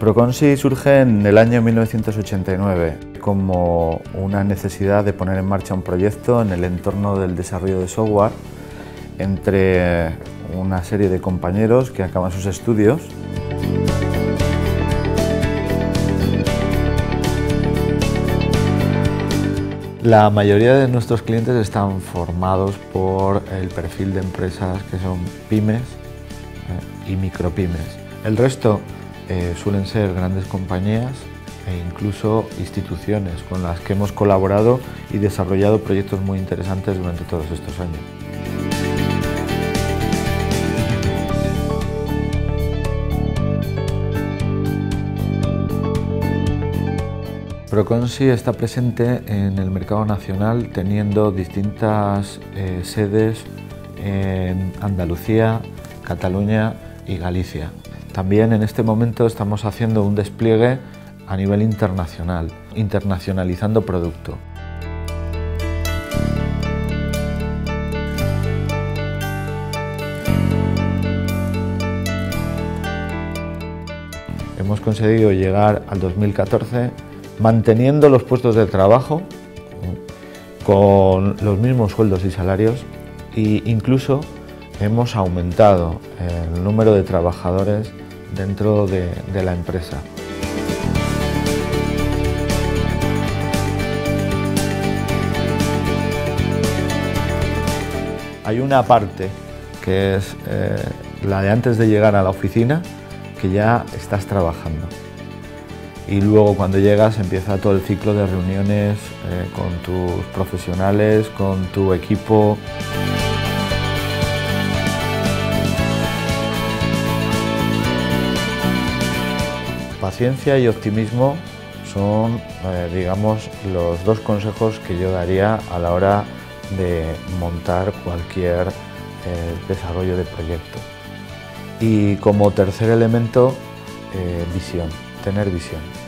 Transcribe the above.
Proconsi surge en el año 1989 como una necesidad de poner en marcha un proyecto en el entorno del desarrollo de software entre una serie de compañeros que acaban sus estudios. La mayoría de nuestros clientes están formados por el perfil de empresas que son pymes y micropymes. El resto suelen ser grandes compañías e incluso instituciones con las que hemos colaborado y desarrollado proyectos muy interesantes durante todos estos años. Proconsi está presente en el mercado nacional teniendo distintas sedes en Andalucía, Cataluña y Galicia. También en este momento estamos haciendo un despliegue a nivel internacional, internacionalizando producto. Hemos conseguido llegar al 2014 manteniendo los puestos de trabajo con los mismos sueldos y salarios e incluso hemos aumentado el número de trabajadores dentro de la empresa. Hay una parte que es la de antes de llegar a la oficina, que ya estás trabajando. Y luego cuando llegas empieza todo el ciclo de reuniones con tus profesionales, con tu equipo. Paciencia y optimismo son, digamos, los dos consejos que yo daría a la hora de montar cualquier desarrollo de proyecto. Y como tercer elemento, visión, tener visión.